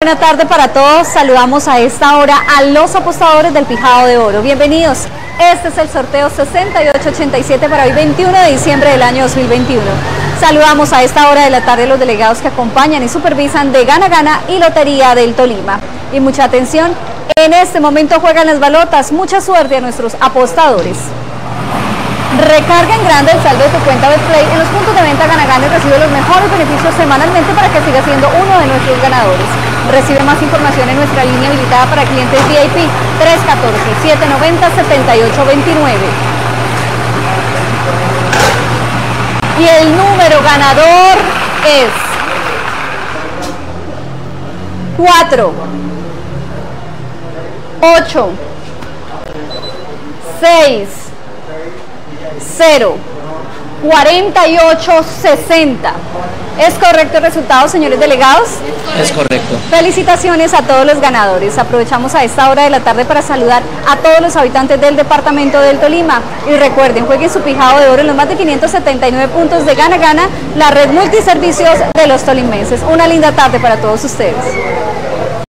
buena tarde para todos. Saludamos a esta hora a los apostadores del Pijao de Oro. Bienvenidos. Este es el sorteo 6887 para hoy 21 de diciembre del año 2021. Saludamos a esta hora de la tarde a los delegados que acompañan y supervisan de Gana Gana y Lotería del Tolima. Y mucha atención, en este momento juegan las balotas. Mucha suerte a nuestros apostadores. Recarga en grande el saldo de tu cuenta Betplay en los puntos de venta Gana Gana y recibe los mejores beneficios semanalmente para que siga siendo uno de nuestros ganadores. Recibe más información en nuestra línea habilitada para clientes VIP 314-790-7829. Y el número ganador es 4, 8, 6, 0, 4860. ¿Es correcto el resultado, señores delegados? Es correcto. Felicitaciones a todos los ganadores. Aprovechamos a esta hora de la tarde para saludar a todos los habitantes del departamento del Tolima. Y recuerden, jueguen su Pijao de Oro en los más de 579 puntos de Gana Gana, la red multiservicios de los tolimenses. Una linda tarde para todos ustedes.